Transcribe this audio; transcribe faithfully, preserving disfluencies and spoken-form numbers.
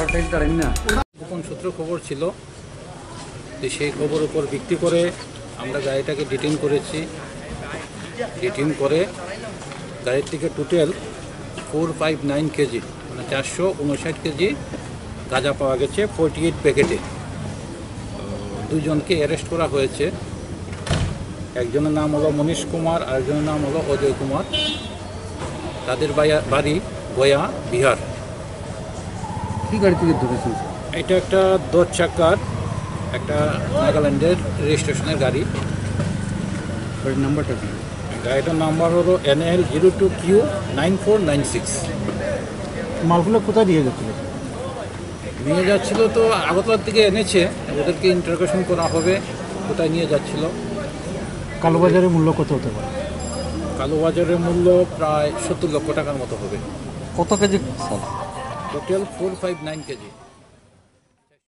গোপন সূত্র খবর ছিল, সেই খবর উপর ভিত্তি করে আমরা গাড়িটাকে ডিটেইন করেছি। ডিটেইন করে গাড়ির থেকে total four five nine kg মানে চারশো উনষাট কেজি গাঁজা পাওয়া গেছে ফোরটি এইট প্যাকেটে। দুজনকে অ্যারেস্ট করা হয়েছে। একজনের নাম হলো মনীষ কুমার, আরেকজনের নাম হলো অজয় কুমার। তাদের বাড়ি গয়া, বিহার। কি গাড়ি থেকে ধরেছেন? এটা একটা দশ চাকার একটা নাগাল্যান্ডের রেজিস্ট্রেশনের গাড়ি। গাড়ির নাম্বারটা কি? গাড়িটার নাম্বার হলো N L zero two Q nine four nine six. মালগুলো কোথায় দিয়ে যাচ্ছিল? নিয়ে যাচ্ছিল তো আগরতলার থেকে এনেছে, ওদেরকে ইন্টারোগেশন করা হবে কোথায় নিয়ে যাচ্ছিল। কালোবাজারের মূল্য কত হতে পারে? কালোবাজারের মূল্য প্রায় সত্তর লক্ষ টাকার মতো হবে। কত kg sir? Total four five nine KG.